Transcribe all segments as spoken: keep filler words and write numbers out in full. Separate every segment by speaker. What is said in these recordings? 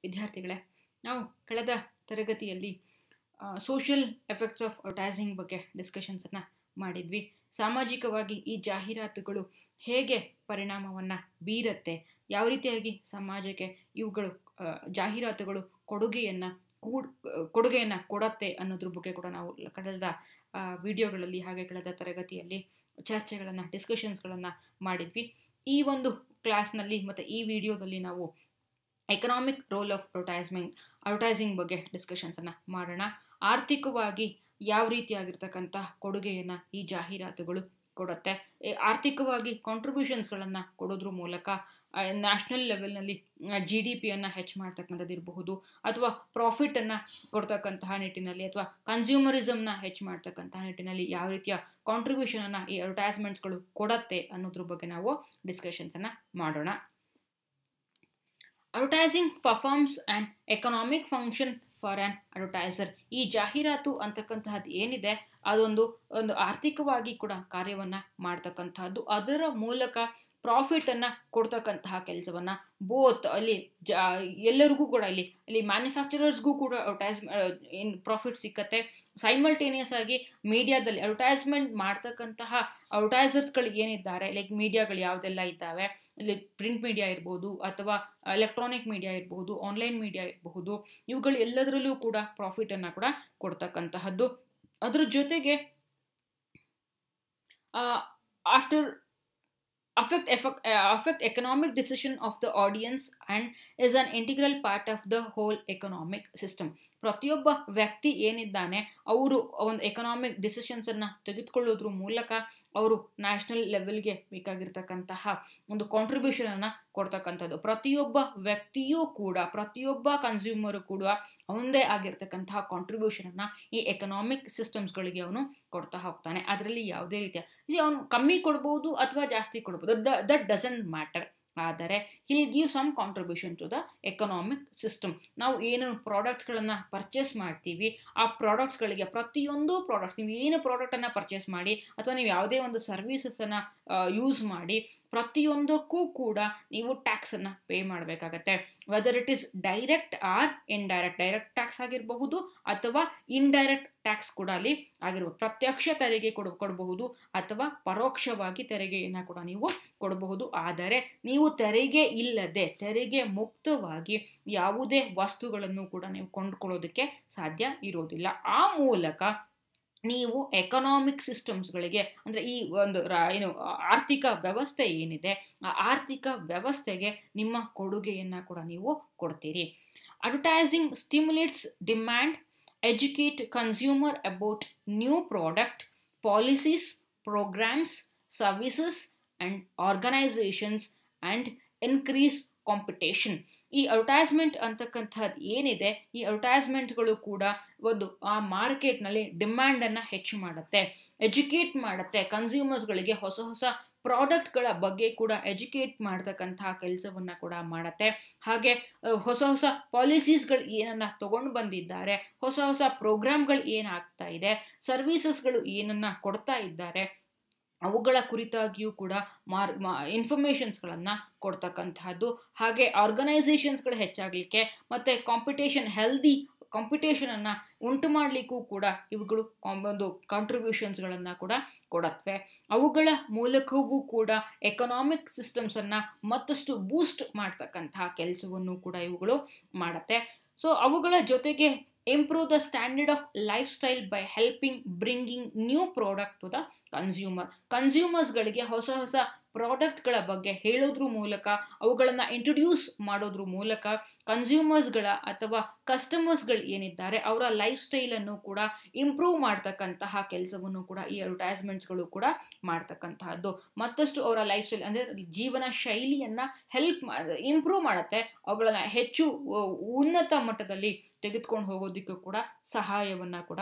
Speaker 1: ವಿದ್ಯಾರ್ಥಿಗಳೇ, ನಾವು ಕಳೆದ ತರಗತಿಯಲ್ಲಿ ಸೋಷಿಯಲ್ ಎಫೆಕ್ಟ್ಸ್ ಆಫ್ ಅಡ್ವರ್ಟೈಸಿಂಗ್ ಬಗ್ಗೆ ಡಿಸ್ಕಷನ್ಸನ್ನು ಮಾಡಿದ್ವಿ. ಸಾಮಾಜಿಕವಾಗಿ ಈ ಜಾಹೀರಾತುಗಳು ಹೇಗೆ ಪರಿಣಾಮವನ್ನು ಬೀರುತ್ತೆ, ಯಾವ ರೀತಿಯಾಗಿ ಸಮಾಜಕ್ಕೆ ಇವುಗಳು ಜಾಹೀರಾತುಗಳು ಕೊಡುಗೆಯನ್ನು ಕೂಡ್ ಕೊಡುಗೆಯನ್ನು ಕೊಡತ್ತೆ ಅನ್ನೋದ್ರ ಬಗ್ಗೆ ಕೂಡ ನಾವು ಕಳೆದ ವಿಡಿಯೋಗಳಲ್ಲಿ ಹಾಗೆ ಕಳೆದ ತರಗತಿಯಲ್ಲಿ ಚರ್ಚೆಗಳನ್ನು ಡಿಸ್ಕಷನ್ಸ್ಗಳನ್ನು ಮಾಡಿದ್ವಿ. ಈ ಒಂದು ಕ್ಲಾಸ್ನಲ್ಲಿ ಮತ್ತು ಈ ವಿಡಿಯೋದಲ್ಲಿ ನಾವು economic role of advertisement advertising ಬಗ್ಗೆ ಡಿಸ್ಕಷನ್ಸನ್ನು ಮಾಡೋಣ. ಆರ್ಥಿಕವಾಗಿ ಯಾವ ರೀತಿಯಾಗಿರ್ತಕ್ಕಂಥ ಕೊಡುಗೆಯನ್ನು ಈ ಜಾಹೀರಾತುಗಳು ಕೊಡುತ್ತೆ, ಆರ್ಥಿಕವಾಗಿ ಕಾಂಟ್ರಿಬ್ಯೂಷನ್ಸ್ಗಳನ್ನು ಕೊಡೋದ್ರ ಮೂಲಕ ನ್ಯಾಷನಲ್ ಲೆವೆಲ್ನಲ್ಲಿ ಜಿ ಡಿ ಪಿಯನ್ನು ಹೆಚ್ಚು ಮಾಡ್ತಕ್ಕಂಥದ್ದು ಇರಬಹುದು, ಅಥವಾ ಪ್ರಾಫಿಟನ್ನು ಕೊಡ್ತಕ್ಕಂತಹ ನಿಟ್ಟಿನಲ್ಲಿ, ಅಥವಾ ಕನ್ಸ್ಯೂಮರಿಸಮ್ನ ಹೆಚ್ಚು ಮಾಡ್ತಕ್ಕಂತಹ ನಿಟ್ಟಿನಲ್ಲಿ ಯಾವ ರೀತಿಯ ಕಾಂಟ್ರಿಬ್ಯೂಷನನ್ನು ಈ ಅಡ್ವರ್ಟೈಸ್ಮೆಂಟ್ಸ್ಗಳು ಕೊಡತ್ತೆ ಅನ್ನೋದ್ರ ಬಗ್ಗೆ ನಾವು ಡಿಸ್ಕಷನ್ಸನ್ನು ಮಾಡೋಣ. Advertising performs and economic function for an advertiser. ಈ ಜಾಹೀರಾತು ಅಂತಕ್ಕಂತಹದ್ದು ಏನಿದೆ ಅದೊಂದು ಒಂದು ಆರ್ಥಿಕವಾಗಿ ಕೂಡ ಕಾರ್ಯವನ್ನು ಮಾಡ್ತಕ್ಕಂತಹದ್ದು, ಅದರ ಮೂಲಕ ಪ್ರಾಫಿಟನ್ನು ಕೊಡ್ತಕ್ಕಂತಹ ಕೆಲಸವನ್ನು ಬೋತ್ ಅಲ್ಲಿ ಜಾ ಎಲ್ಲರಿಗೂ ಕೂಡ ಇಲ್ಲಿ ಇಲ್ಲಿ ಮ್ಯಾನುಫ್ಯಾಕ್ಚರರ್ಸ್ಗೂ ಕೂಡ ಅಡ್ವರ್ಟೈಸ್ ಏನು ಪ್ರಾಫಿಟ್ ಸಿಕ್ಕತ್ತೆ. ಸೈಮಲ್ಟೇನಿಯಸ್ ಆಗಿ ಮೀಡಿಯಾದಲ್ಲಿ ಅಡ್ವರ್ಟೈಸ್ಮೆಂಟ್ ಮಾಡ್ತಕ್ಕಂತಹ ಅಡ್ವರ್ಟೈಸರ್ಸ್ಗಳು ಏನಿದ್ದಾರೆ, ಲೈಕ್ ಮೀಡಿಯಾಗಳು ಯಾವುದೆಲ್ಲ ಇದ್ದಾವೆ, ಇಲ್ಲಿ ಪ್ರಿಂಟ್ ಮೀಡಿಯಾ ಇರ್ಬೋದು, ಅಥವಾ ಎಲೆಕ್ಟ್ರಾನಿಕ್ ಮೀಡಿಯಾ ಇರ್ಬೋದು, ಆನ್ಲೈನ್ ಮೀಡಿಯಾ ಇರಬಹುದು, ಇವುಗಳು ಎಲ್ಲದರಲ್ಲೂ ಕೂಡ ಪ್ರಾಫಿಟನ್ನು ಕೂಡ ಕೊಡ್ತಕ್ಕಂತಹದ್ದು. ಅದ್ರ ಜೊತೆಗೆ after affect effect, uh, affect economic decision of the audience and is an integral part of the whole economic system. ಪ್ರತಿಯೊಬ್ಬ ವ್ಯಕ್ತಿ ಏನಿದ್ದಾನೆ ಅವರು ಒಂದು ಎಕನಾಮಿಕ್ ಡಿಸಿಷನ್ಸನ್ನು ತೆಗೆದುಕೊಳ್ಳೋದ್ರ ಮೂಲಕ ಅವರು ನ್ಯಾಷನಲ್ ಲೆವೆಲ್ಗೆ ಬೇಕಾಗಿರ್ತಕ್ಕಂತಹ ಒಂದು ಕಾಂಟ್ರಿಬ್ಯೂಷನನ್ನು ಕೊಡ್ತಕ್ಕಂಥದ್ದು. ಪ್ರತಿಯೊಬ್ಬ ವ್ಯಕ್ತಿಯೂ ಕೂಡ, ಪ್ರತಿಯೊಬ್ಬ ಕನ್ಸ್ಯೂಮರು ಕೂಡ ಅವನದೇ ಆಗಿರ್ತಕ್ಕಂತಹ ಕಾಂಟ್ರಿಬ್ಯೂಷನನ್ನು ಈ ಎಕನಾಮಿಕ್ ಸಿಸ್ಟಮ್ಸ್ಗಳಿಗೆ ಅವನು ಕೊಡ್ತಾ ಹೋಗ್ತಾನೆ. ಅದರಲ್ಲಿ ಯಾವುದೇ ರೀತಿಯ ಅವನು ಕಮ್ಮಿ ಕೊಡ್ಬೋದು ಅಥವಾ ಜಾಸ್ತಿ ಕೊಡ್ಬೋದು, ದಟ್ ಡಸಂಟ್ ಮ್ಯಾಟರ್. ಆದರೆ he'll give some contribution to the economic system. ನಾವು ಏನು ಪ್ರಾಡಕ್ಟ್ಸ್ಗಳನ್ನು ಪರ್ಚೇಸ್ ಮಾಡ್ತೀವಿ, ಆ ಪ್ರಾಡಕ್ಟ್ಸ್ಗಳಿಗೆ ಪ್ರತಿಯೊಂದು ಪ್ರಾಡಕ್ಟ್ಸ್, ನೀವು ಏನು ಪ್ರಾಡಕ್ಟನ್ನು ಪರ್ಚೇಸ್ ಮಾಡಿ ಅಥವಾ ನೀವು ಯಾವುದೇ ಒಂದು ಸರ್ವೀಸಸನ್ನು ಯೂಸ್ ಮಾಡಿ ಪ್ರತಿಯೊಂದಕ್ಕೂ ಕೂಡ ನೀವು ಟ್ಯಾಕ್ಸನ್ನು ಪೇ ಮಾಡಬೇಕಾಗತ್ತೆ. Whether it is direct or indirect. Direct tax ಆಗಿರಬಹುದು ಅಥವಾ ಇಂಡೈರೆಕ್ಟ್ ಟ್ಯಾಕ್ಸ್ ಕೂಡ ಅಲ್ಲಿ ಆಗಿರ್ಬೋದು. ಪ್ರತ್ಯಕ್ಷ ತೆರಿಗೆ ಕೊಡ ಕೊಡಬಹುದು ಅಥವಾ ಪರೋಕ್ಷವಾಗಿ ತೆರಿಗೆಯನ್ನು ಕೂಡ ನೀವು ಕೊಡಬಹುದು. ಆದರೆ ನೀವು ತೆರಿಗೆ ಇಲ್ಲದೆ, ತೆರಿಗೆ ಮುಕ್ತವಾಗಿ ಯಾವುದೇ ವಸ್ತುಗಳನ್ನು ಕೂಡ ನೀವು ಕೊಂಡುಕೊಳ್ಳೋದಕ್ಕೆ ಸಾಧ್ಯ ಇರೋದಿಲ್ಲ. ಆ ಮೂಲಕ ನೀವು ಎಕನಾಮಿಕ್ ಸಿಸ್ಟಮ್ಸ್ಗಳಿಗೆ, ಅಂದರೆ ಈ ಒಂದು ಏನು ಆರ್ಥಿಕ ವ್ಯವಸ್ಥೆ ಏನಿದೆ ಆ ಆರ್ಥಿಕ ವ್ಯವಸ್ಥೆಗೆ ನಿಮ್ಮ ಕೊಡುಗೆಯನ್ನು ಕೂಡ ನೀವು ಕೊಡ್ತೀರಿ. Advertising stimulates demand, educate consumer about new product, policies, programs, services and organizations and increase competition. ಈ ಅಡ್ವರ್ಟೈಸ್ಮೆಂಟ್ ಅಂತಕ್ಕಂಥದ್ದು ಏನಿದೆ, ಈ ಅಡ್ವರ್ಟೈಸ್ಮೆಂಟ್ಗಳು ಕೂಡ ಒಂದು ಆ ಮಾರ್ಕೆಟ್ನಲ್ಲಿ ಡಿಮ್ಯಾಂಡನ್ನು ಹೆಚ್ಚು ಮಾಡುತ್ತೆ, ಎಜುಕೇಟ್ ಮಾಡುತ್ತೆ, ಕನ್ಸ್ಯೂಮರ್ಸ್ಗಳಿಗೆ ಹೊಸ ಹೊಸ ಪ್ರಾಡಕ್ಟ್ಗಳ ಬಗ್ಗೆ ಕೂಡ ಎಜುಕೇಟ್ ಮಾಡ್ತಕ್ಕಂತಹ ಕೆಲಸವನ್ನು ಕೂಡ ಮಾಡುತ್ತೆ. ಹಾಗೆ ಹೊಸ ಹೊಸ ಪಾಲಿಸೀಸ್ಗಳು ಏನನ್ನು ತೊಗೊಂಡು ಬಂದಿದ್ದಾರೆ, ಹೊಸ ಹೊಸ ಪ್ರೋಗ್ರಾಮ್ಗಳು ಏನಾಗ್ತಾ ಇದೆ, ಸರ್ವೀಸಸ್ಗಳು ಏನನ್ನು ಕೊಡ್ತಾ ಇದ್ದಾರೆ, ಅವುಗಳ ಕುರಿತಾಗಿಯೂ ಕೂಡ ಮಾರ್ ಇನ್ಫಾರ್ಮೇಷನ್ಸ್ಗಳನ್ನು ಕೊಡ್ತಕ್ಕಂತಹದ್ದು. ಹಾಗೆ ಆರ್ಗನೈಸೇಷನ್ಸ್ಗಳು ಹೆಚ್ಚಾಗಲಿಕ್ಕೆ ಮತ್ತು ಕಾಂಪಿಟೇಷನ್, ಹೆಲ್ದಿ ಕಾಂಪಿಟೇಷನನ್ನು ಉಂಟು ಮಾಡಲಿಕ್ಕೂ ಕೂಡ ಇವುಗಳು ಒಂದು ಕಾಂಟ್ರಿಬ್ಯೂಷನ್ಸ್ಗಳನ್ನು ಕೂಡ ಕೊಡತ್ವೆ. ಅವುಗಳ ಮೂಲಕವೂ ಕೂಡ ಎಕನಾಮಿಕ್ ಸಿಸ್ಟಮ್ಸನ್ನು ಮತ್ತಷ್ಟು ಬೂಸ್ಟ್ ಮಾಡ್ತಕ್ಕಂತಹ ಕೆಲಸವನ್ನು ಕೂಡ ಇವುಗಳು ಮಾಡುತ್ತೆ. ಸೊ ಅವುಗಳ ಜೊತೆಗೆ improve the standard of life style by helping bringing new product to the consumer. ಕನ್ಸ್ಯೂಮರ್ಸ್ಗಳಿಗೆ ಹೊಸ ಹೊಸ ಪ್ರಾಡಕ್ಟ್ಗಳ ಬಗ್ಗೆ ಹೇಳೋದ್ರ ಮೂಲಕ, ಅವುಗಳನ್ನು ಇಂಟ್ರೊಡ್ಯೂಸ್ ಮಾಡೋದ್ರ ಮೂಲಕ ಕನ್ಸ್ಯೂಮರ್ಸ್ಗಳ ಅಥವಾ ಕಸ್ಟಮರ್ಸ್ಗಳು ಏನಿದ್ದಾರೆ ಅವರ ಲೈಫ್ ಸ್ಟೈಲನ್ನು ಕೂಡ ಇಂಪ್ರೂವ್ ಮಾಡ್ತಕ್ಕಂತಹ ಕೆಲಸವನ್ನು ಕೂಡ ಈ ಅಡ್ವರ್ಟೈಸ್ಮೆಂಟ್ಸ್ಗಳು ಕೂಡ ಮಾಡ್ತಕ್ಕಂತಹದ್ದು. ಮತ್ತಷ್ಟು ಅವರ ಲೈಫ್ ಸ್ಟೈಲ್ ಅಂದರೆ ಜೀವನ ಶೈಲಿಯನ್ನು ಹೆಲ್ಪ್ ಇಂಪ್ರೂವ್ ಮಾಡುತ್ತೆ, ಅವುಗಳನ್ನು ಹೆಚ್ಚು ಉನ್ನತ ಮಟ್ಟದಲ್ಲಿ ತೆಗೆದುಕೊಂಡು ಹೋಗೋದಕ್ಕೂ ಕೂಡ ಸಹಾಯವನ್ನು ಕೂಡ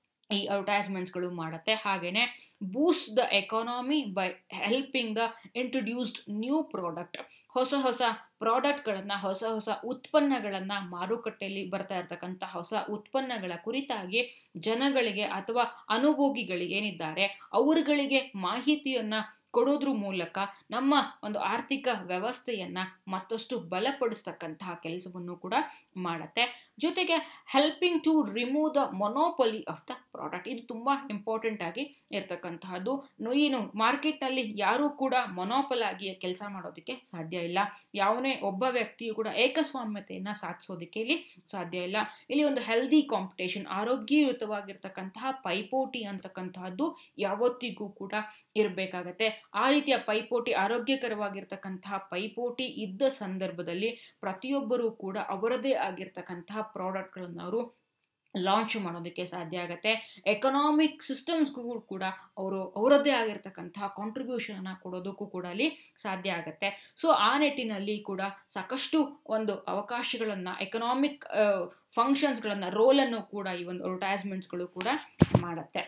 Speaker 1: ಈ ಅಡ್ವರ್ಟೈಸ್ಮೆಂಟ್ಸ್ಗಳು ಮಾಡುತ್ತೆ. ಹಾಗೆಯೇ boost the economy by helping the introduced new product. ಹೊಸ ಹೊಸ ಪ್ರಾಡಕ್ಟ್ಗಳನ್ನು, ಹೊಸ ಹೊಸ ಉತ್ಪನ್ನಗಳನ್ನು, ಮಾರುಕಟ್ಟೆಯಲ್ಲಿ ಬರ್ತಾ ಇರ್ತಕ್ಕಂಥ ಹೊಸ ಉತ್ಪನ್ನಗಳ ಕುರಿತಾಗಿ ಜನಗಳಿಗೆ ಅಥವಾ ಅನುಭೋಗಿಗಳಿಗೆ ಏನಿದ್ದಾರೆ ಅವರುಗಳಿಗೆ ಮಾಹಿತಿಯನ್ನು ಕೊಡೋದ್ರ ಮೂಲಕ ನಮ್ಮ ಒಂದು ಆರ್ಥಿಕ ವ್ಯವಸ್ಥೆಯನ್ನು ಮತ್ತಷ್ಟು ಬಲಪಡಿಸ್ತಕ್ಕಂತಹ ಕೆಲಸವನ್ನು ಕೂಡ ಮಾಡುತ್ತೆ. ಜೊತೆಗೆ helping to remove the monopoly of the product, ಇದು ತುಂಬ ಇಂಪಾರ್ಟೆಂಟ್ ಆಗಿ ಇರ್ತಕ್ಕಂತಹದ್ದು. ಏನು ಮಾರ್ಕೆಟ್ನಲ್ಲಿ ಯಾರೂ ಕೂಡ ಮೊನೋಪಲ್ ಆಗಿ ಕೆಲಸ ಮಾಡೋದಕ್ಕೆ ಸಾಧ್ಯ ಇಲ್ಲ. ಯಾವನೇ ಒಬ್ಬ ವ್ಯಕ್ತಿಯು ಕೂಡ ಏಕಸ್ವಾಮ್ಯತೆಯನ್ನು ಸಾಧಿಸೋದಕ್ಕೆ ಇಲ್ಲಿ ಸಾಧ್ಯ ಇಲ್ಲ. ಇಲ್ಲಿ ಒಂದು ಹೆಲ್ದಿ ಕಾಂಪಿಟೇಷನ್, ಆರೋಗ್ಯಯುತವಾಗಿರ್ತಕ್ಕಂತಹ ಪೈಪೋಟಿ ಅಂತಕ್ಕಂತಹದ್ದು ಯಾವತ್ತಿಗೂ ಕೂಡ ಇರಬೇಕಾಗತ್ತೆ. ಆ ರೀತಿಯ ಪೈಪೋಟಿ, ಆರೋಗ್ಯಕರವಾಗಿರ್ತಕ್ಕಂತಹ ಪೈಪೋಟಿ ಇದ್ದ ಸಂದರ್ಭದಲ್ಲಿ ಪ್ರತಿಯೊಬ್ಬರೂ ಕೂಡ ಅವರದೇ ಆಗಿರ್ತಕ್ಕಂತಹ ಪ್ರಾಡಕ್ಟ್ಗಳನ್ನು ಅವರು ಲಾಂಚ್ ಮಾಡೋದಕ್ಕೆ ಸಾಧ್ಯ ಆಗುತ್ತೆ. ಎಕನಾಮಿಕ್ ಸಿಸ್ಟಮ್ಸ್ಗೂ ಕೂಡ ಅವರು ಅವರದ್ದೇ ಆಗಿರ್ತಕ್ಕಂತಹ ಕಾಂಟ್ರಿಬ್ಯೂಷನನ್ನು ಕೊಡೋದಕ್ಕೂ ಕೂಡ ಅಲ್ಲಿ ಸಾಧ್ಯ ಆಗುತ್ತೆ. ಸೊ ಆ ನಿಟ್ಟಿನಲ್ಲಿ ಕೂಡ ಸಾಕಷ್ಟು ಒಂದು ಅವಕಾಶಗಳನ್ನು, ಎಕನಾಮಿಕ್ ಫಂಕ್ಷನ್ಸ್ಗಳನ್ನು, ರೋಲನ್ನು ಕೂಡ ಈ ಒಂದು ಅಡ್ವರ್ಟೈಸ್ಮೆಂಟ್ಸ್ಗಳು ಕೂಡ ಮಾಡುತ್ತೆ.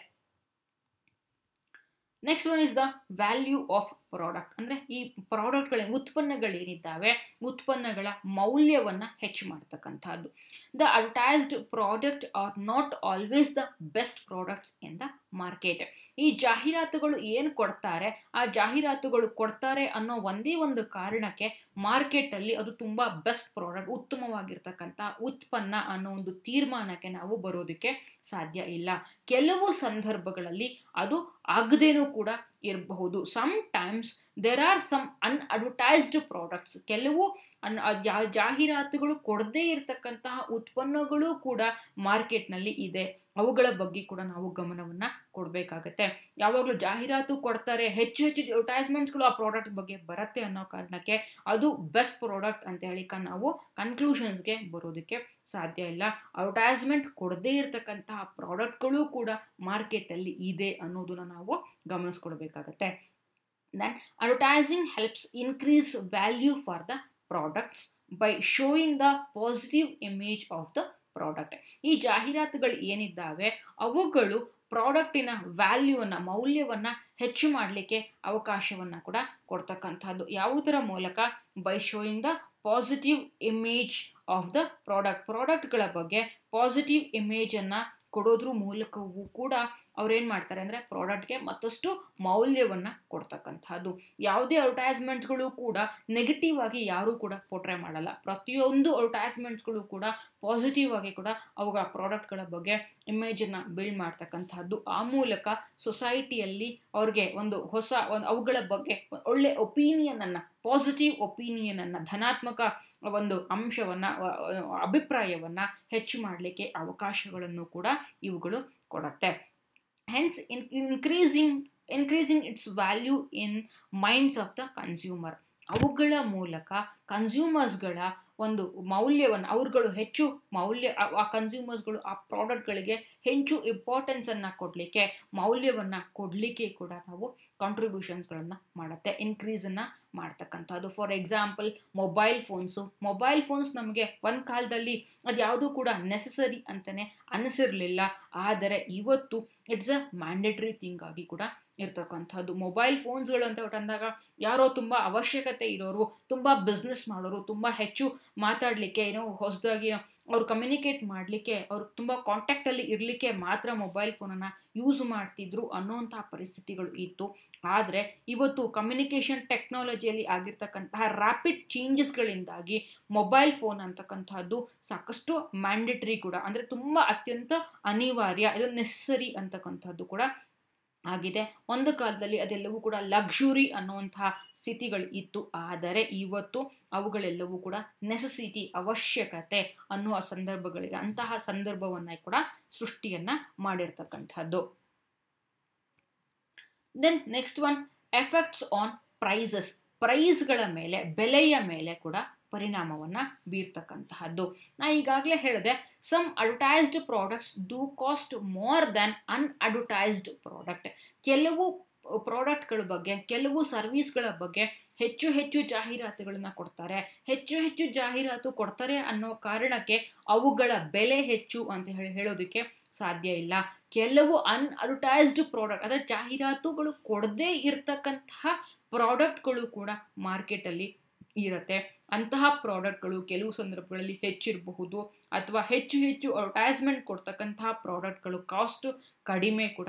Speaker 1: Next one is the value of product. ಅಂದರೆ ಈ ಪ್ರಾಡಕ್ಟ್ಗಳ ಉತ್ಪನ್ನಗಳೇನಿದ್ದಾವೆ, ಉತ್ಪನ್ನಗಳ ಮೌಲ್ಯವನ್ನು ಹೆಚ್ಚು ಮಾಡ್ತಕ್ಕಂಥದ್ದು. The advertised product are not always the best products in the market. ಈ ಜಾಹೀರಾತುಗಳು ಏನು ಕೊಡ್ತಾರೆ, ಆ ಜಾಹೀರಾತುಗಳು ಕೊಡ್ತಾರೆ ಅನ್ನೋ ಒಂದೇ ಒಂದು ಕಾರಣಕ್ಕೆ ಮಾರ್ಕೆಟಲ್ಲಿ ಅದು ತುಂಬ ಬೆಸ್ಟ್ ಪ್ರಾಡಕ್ಟ್, ಉತ್ತಮವಾಗಿರ್ತಕ್ಕಂಥ ಉತ್ಪನ್ನ ಅನ್ನೋ ಒಂದು ತೀರ್ಮಾನಕ್ಕೆ ನಾವು ಬರೋದಕ್ಕೆ ಸಾಧ್ಯ ಇಲ್ಲ. ಕೆಲವು ಸಂದರ್ಭಗಳಲ್ಲಿ ಅದು ಆಗದೇನೂ ಕೂಡ ಇರಬಹುದು. Sometimes there are some unadvertised products, ಕೆಲವು ಅನ್ ಜಾಹೀರಾತುಗಳು ಕೊಡದೇ ಇರತಕ್ಕಂತಹ ಉತ್ಪನ್ನಗಳು ಕೂಡ ಮಾರ್ಕೆಟ್ನಲ್ಲಿ ಇದೆ. ಅವುಗಳ ಬಗ್ಗೆ ಕೂಡ ನಾವು ಗಮನವನ್ನು ಕೊಡಬೇಕಾಗತ್ತೆ. ಯಾವಾಗಲೂ ಜಾಹೀರಾತು ಕೊಡ್ತಾರೆ, ಹೆಚ್ಚು ಹೆಚ್ಚು ಅಡ್ವರ್ಟೈಸ್ಮೆಂಟ್ಸ್ಗಳು ಆ ಪ್ರಾಡಕ್ಟ್ ಬಗ್ಗೆ ಬರುತ್ತೆ ಅನ್ನೋ ಕಾರಣಕ್ಕೆ ಅದು ಬೆಸ್ಟ್ ಪ್ರಾಡಕ್ಟ್ ಅಂತ ಹೇಳಿ ನಾವು ಕನ್ಕ್ಲೂಷನ್ಸ್ಗೆ ಬರೋದಕ್ಕೆ ಸಾಧ್ಯ ಇಲ್ಲ. ಅಡ್ವರ್ಟೈಸ್ಮೆಂಟ್ ಕೊಡದೇ ಇರತಕ್ಕಂತಹ ಪ್ರಾಡಕ್ಟ್ಗಳು ಕೂಡ ಮಾರ್ಕೆಟಲ್ಲಿ ಇದೆ ಅನ್ನೋದನ್ನ ನಾವು ಗಮನಿಸ್ಕೊಡ್ಬೇಕಾಗತ್ತೆ. Then advertising helps increase value for the products by showing the positive image of the product. ಈ ಜಾಹೀರಾತುಗಳು ಏನಿದ್ದಾವೆ ಅವುಗಳು ಪ್ರಾಡಕ್ಟಿನ ವ್ಯಾಲ್ಯೂವನ್ನು, ಮೌಲ್ಯವನ್ನು ಹೆಚ್ಚು ಮಾಡಲಿಕ್ಕೆ ಅವಕಾಶವನ್ನು ಕೂಡ ಕೊಡ್ತಕ್ಕಂಥದ್ದು. ಯಾವುದರ ಮೂಲಕ? By showing the positive image of the product. ಪ್ರಾಡಕ್ಟ್ಗಳ ಬಗ್ಗೆ ಪಾಸಿಟಿವ್ ಇಮೇಜನ್ನು ಕೊಡೋದ್ರ ಮೂಲಕವೂ ಕೂಡ ಅವ್ರೇನು ಮಾಡ್ತಾರೆ ಅಂದರೆ ಪ್ರಾಡಕ್ಟ್ಗೆ ಮತ್ತಷ್ಟು ಮೌಲ್ಯವನ್ನು ಕೊಡ್ತಕ್ಕಂಥದ್ದು. ಯಾವುದೇ ಅಡ್ವರ್ಟೈಸ್ಮೆಂಟ್ಸ್ಗಳು ಕೂಡ ನೆಗೆಟಿವ್ ಆಗಿ ಯಾರೂ ಕೂಡ ಪೋರ್ಟ್ರೇ ಮಾಡಲ್ಲ. ಪ್ರತಿಯೊಂದು ಅಡ್ವರ್ಟೈಸ್ಮೆಂಟ್ಸ್ಗಳು ಕೂಡ ಪಾಸಿಟಿವ್ ಆಗಿ ಕೂಡ ಅವುಗಳ ಪ್ರಾಡಕ್ಟ್ಗಳ ಬಗ್ಗೆ ಇಮೇಜನ್ನು ಬಿಲ್ಡ್ ಮಾಡ್ತಕ್ಕಂಥದ್ದು. ಆ ಮೂಲಕ ಸೊಸೈಟಿಯಲ್ಲಿ ಅವ್ರಿಗೆ ಒಂದು ಹೊಸ ಒಂದು ಅವುಗಳ ಬಗ್ಗೆ ಒಳ್ಳೆ ಒಪಿನಿಯನನ್ನು, ಪಾಸಿಟಿವ್ ಒಪಿನಿಯನನ್ನು, ಧನಾತ್ಮಕ ಒಂದು ಅಂಶವನ್ನು, ಅಭಿಪ್ರಾಯವನ್ನು ಹೆಚ್ಚು ಮಾಡಲಿಕ್ಕೆ ಅವಕಾಶಗಳನ್ನು ಕೂಡ ಇವುಗಳು ಕೊಡುತ್ತೆ. Hence in increasing increasing its value in minds of the consumer. ಅವುಗಳ ಮೂಲಕ ಕನ್ಸ್ಯೂಮರ್ಸ್ಗಳ ಒಂದು ಮೌಲ್ಯವನ್ನು, ಅವ್ರುಗಳು ಹೆಚ್ಚು ಮೌಲ್ಯ, ಆ ಕನ್ಸ್ಯೂಮರ್ಸ್ಗಳು ಆ ಪ್ರಾಡಕ್ಟ್ಗಳಿಗೆ ಹೆಚ್ಚು ಇಂಪಾರ್ಟೆನ್ಸನ್ನು ಕೊಡಲಿಕ್ಕೆ, ಮೌಲ್ಯವನ್ನು ಕೊಡಲಿಕ್ಕೆ ಕೂಡ ನಾವು ಕಾಂಟ್ರಿಬ್ಯೂಷನ್ಸ್ಗಳನ್ನು ಮಾಡುತ್ತೆ, ಇನ್ಕ್ರೀಸನ್ನು ಮಾಡ್ತಕ್ಕಂಥದ್ದು. For example mobile phones. Mobile phones ನಮಗೆ ಒಂದು ಕಾಲದಲ್ಲಿ ಅದು ಯಾವುದೂ ಕೂಡ ನೆಸಸರಿ ಅಂತಲೇ ಅನಿಸಿರಲಿಲ್ಲ. ಆದರೆ ಇವತ್ತು ಇಟ್ಸ್ ಅ ಮ್ಯಾಂಡೇಟ್ರಿ ಥಿಂಗ್ ಆಗಿ ಕೂಡ ಇರ್ತಕ್ಕಂಥದ್ದು. ಮೊಬೈಲ್ ಫೋನ್ಸ್ಗಳು ಅಂತ ಅಂದಾಗ ಯಾರೋ ತುಂಬ ಅವಶ್ಯಕತೆ ಇರೋರು, ತುಂಬ ಬಿಸ್ನೆಸ್ ಮಾಡೋರು, ತುಂಬ ಹೆಚ್ಚು ಮಾತಾಡಲಿಕ್ಕೆ, ಏನೋ ಹೊಸದಾಗಿ ಅವ್ರು ಕಮ್ಯುನಿಕೇಟ್ ಮಾಡಲಿಕ್ಕೆ, ಅವ್ರು ತುಂಬ ಕಾಂಟ್ಯಾಕ್ಟಲ್ಲಿ ಇರಲಿಕ್ಕೆ ಮಾತ್ರ ಮೊಬೈಲ್ ಫೋನನ್ನು ಯೂಸ್ ಮಾಡ್ತಿದ್ರು ಅನ್ನೋಂಥ ಪರಿಸ್ಥಿತಿಗಳು ಇತ್ತು. ಆದರೆ ಇವತ್ತು ಕಮ್ಯುನಿಕೇಷನ್ ಟೆಕ್ನಾಲಜಿಯಲ್ಲಿ ಆಗಿರ್ತಕ್ಕಂತಹ ರ್ಯಾಪಿಡ್ ಚೇಂಜಸ್ಗಳಿಂದಾಗಿ ಮೊಬೈಲ್ ಫೋನ್ ಅಂತಕ್ಕಂಥದ್ದು ಸಾಕಷ್ಟು ಮ್ಯಾಂಡೇಟ್ರಿ ಕೂಡ, ಅಂದರೆ ತುಂಬ ಅತ್ಯಂತ ಅನಿವಾರ್ಯ, ಇದು ನೆಸಸರಿ ಅಂತಕ್ಕಂಥದ್ದು ಕೂಡ ಆಗಿದೆ. ಒಂದು ಕಾಲದಲ್ಲಿ ಅದೆಲ್ಲವೂ ಕೂಡ ಲಕ್ಸುರಿ ಅನ್ನುವಂತಹ ಸ್ಥಿತಿಗಳು ಇತ್ತು. ಆದರೆ ಇವತ್ತು ಅವುಗಳೆಲ್ಲವೂ ಕೂಡ ನೆಸಸಿಟಿ, ಅವಶ್ಯಕತೆ ಅನ್ನುವ ಸಂದರ್ಭಗಳಿಗೆ ಅಂತಹ ಸಂದರ್ಭವನ್ನು ಕೂಡ ಸೃಷ್ಟಿಯನ್ನು ಮಾಡಿರ್ತಕ್ಕಂಥದ್ದು. Then next one, effects on prices. ಪ್ರೈಸ್ಗಳ ಮೇಲೆ, ಬೆಲೆಯ ಮೇಲೆ ಕೂಡ ಪರಿಣಾಮವನ್ನು ಬೀರ್ತಕ್ಕಂತಹದ್ದು. ನಾ ಈಗಾಗಲೇ ಹೇಳಿದೆ, some advertised products do cost more than unadvertised product. ಕೆಲವು ಪ್ರಾಡಕ್ಟ್ಗಳ ಬಗ್ಗೆ, ಕೆಲವು ಸರ್ವಿಸ್ಗಳ ಬಗ್ಗೆ ಹೆಚ್ಚು ಹೆಚ್ಚು ಜಾಹೀರಾತುಗಳನ್ನ ಕೊಡ್ತಾರೆ. ಹೆಚ್ಚು ಹೆಚ್ಚು ಜಾಹೀರಾತು ಕೊಡ್ತಾರೆ ಅನ್ನೋ ಕಾರಣಕ್ಕೆ ಅವುಗಳ ಬೆಲೆ ಹೆಚ್ಚು ಅಂತ ಹೇಳಿ ಹೇಳೋದಕ್ಕೆ ಸಾಧ್ಯ ಇಲ್ಲ. ಕೆಲವು ಅನ್ಅಡ್ವರ್ಟೈಸ್ಡ್ ಪ್ರಾಡಕ್ಟ್, ಅಂದರೆ ಜಾಹೀರಾತುಗಳು ಕೊಡದೇ ಇರ್ತಕ್ಕಂತಹ ಪ್ರಾಡಕ್ಟ್ಗಳು ಕೂಡ ಮಾರ್ಕೆಟಲ್ಲಿ ಇರುತ್ತೆ. ಅಂತಹ ಪ್ರಾಡಕ್ಟ್ಗಳು ಕೆಲವು ಸಂದರ್ಭಗಳಲ್ಲಿ ಹೆಚ್ಚಿರಬಹುದು, ಅಥವಾ ಹೆಚ್ಚು ಹೆಚ್ಚು ಅಡ್ವರ್ಟೈಸ್ಮೆಂಟ್ ಕೊಡ್ತಕ್ಕಂತಹ ಪ್ರಾಡಕ್ಟ್ಗಳು ಕಾಸ್ಟ್ ಕಡಿಮೆ ಕೂಡ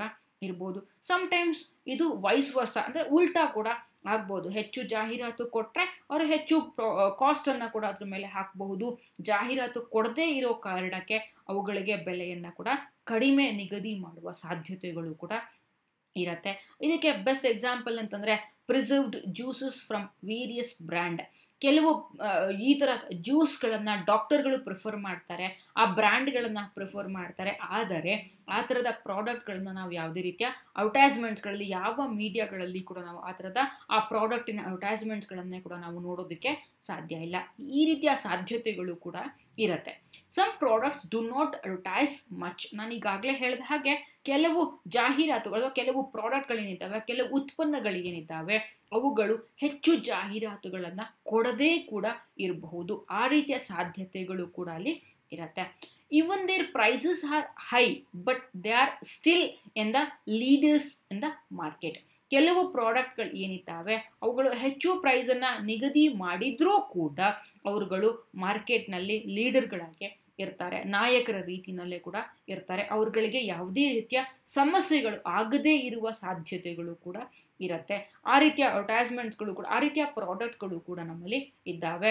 Speaker 1: ಇರ್ಬೋದು. ಸಮ್ಟೈಮ್ಸ್ ಇದು ವೈಸ್ ವರ್ಸ ಅಂದರೆ ಉಲ್ಟಾ ಕೂಡ ಆಗ್ಬೋದು. ಹೆಚ್ಚು ಜಾಹೀರಾತು ಕೊಟ್ಟರೆ ಅವರು ಹೆಚ್ಚು ಕಾಸ್ಟನ್ನು ಕೂಡ ಅದ್ರ ಮೇಲೆ ಹಾಕಬಹುದು. ಜಾಹೀರಾತು ಕೊಡದೇ ಇರೋ ಕಾರಣಕ್ಕೆ ಅವುಗಳಿಗೆ ಬೆಲೆಯನ್ನು ಕೂಡ ಕಡಿಮೆ ನಿಗದಿ ಮಾಡುವ ಸಾಧ್ಯತೆಗಳು ಕೂಡ ಇರುತ್ತೆ. ಇದಕ್ಕೆ ಬೆಸ್ಟ್ ಎಕ್ಸಾಂಪಲ್ ಅಂತಂದರೆ preserved juices from various brand. ಕೆಲವು ಈ ಥರ ಜ್ಯೂಸ್ಗಳನ್ನು ಡಾಕ್ಟರ್ಗಳು ಪ್ರಿಫರ್ ಮಾಡ್ತಾರೆ, ಆ ಬ್ರ್ಯಾಂಡ್ಗಳನ್ನು ಪ್ರಿಫರ್ ಮಾಡ್ತಾರೆ. ಆದರೆ ಆ ಥರದ ಪ್ರಾಡಕ್ಟ್ಗಳನ್ನು ನಾವು ಯಾವುದೇ ರೀತಿಯ ಅಡ್ವರ್ಟೈಸ್ಮೆಂಟ್ಸ್ಗಳಲ್ಲಿ, ಯಾವ ಮೀಡಿಯಾಗಳಲ್ಲಿ ಕೂಡ ನಾವು ಆ ಥರದ ಆ ಪ್ರಾಡಕ್ಟಿನ ಅಡ್ವರ್ಟೈಸ್ಮೆಂಟ್ಸ್ಗಳನ್ನೇ ಕೂಡ ನಾವು ನೋಡೋದಕ್ಕೆ ಸಾಧ್ಯ ಇಲ್ಲ. ಈ ರೀತಿಯ ಸಾಧ್ಯತೆಗಳು ಕೂಡ ಇರುತ್ತೆ. Some products do not advertise much. ನಾನು ಈಗಾಗಲೇ ಹೇಳಿದ ಹಾಗೆ ಕೆಲವು ಜಾಹೀರಾತುಗಳು, ಕೆಲವು ಪ್ರಾಡಕ್ಟ್ಗಳೇನಿದ್ದಾವೆ, ಕೆಲವು ಉತ್ಪನ್ನಗಳೇನಿದ್ದಾವೆ ಅವುಗಳು ಹೆಚ್ಚು ಜಾಹೀರಾತುಗಳನ್ನು ಕೊಡದೇ ಕೂಡ ಇರಬಹುದು. ಆ ರೀತಿಯ ಸಾಧ್ಯತೆಗಳು ಕೂಡ ಅಲ್ಲಿ ಇರುತ್ತೆ. Even their prices are high but they are still in the leaders in the market. ಕೆಲವು ಪ್ರಾಡಕ್ಟ್ಗಳು ಏನಿದ್ದಾವೆ ಅವುಗಳು ಹೆಚ್ಚು ಪ್ರೈಸನ್ನು ನಿಗದಿ ಮಾಡಿದ್ರೂ ಕೂಡ ಅವರುಗಳು ಮಾರ್ಕೆಟ್ನಲ್ಲಿ ಲೀಡರ್ಗಳಾಗಿ ಇರ್ತಾರೆ, ನಾಯಕರ ರೀತಿಯಲ್ಲೇ ಕೂಡ ಇರ್ತಾರೆ. ಅವ್ರುಗಳಿಗೆ ಯಾವುದೇ ರೀತಿಯ ಸಮಸ್ಯೆಗಳು ಆಗದೇ ಇರುವ ಸಾಧ್ಯತೆಗಳು ಕೂಡ ಇರುತ್ತೆ. ಆ ರೀತಿಯ ಅಡ್ವರ್ಟೈಸ್ಮೆಂಟ್ಸ್ಗಳು ಕೂಡ, ಆ ರೀತಿಯ ಪ್ರಾಡಕ್ಟ್ಗಳು ಕೂಡ ನಮ್ಮಲ್ಲಿ ಇದ್ದಾವೆ.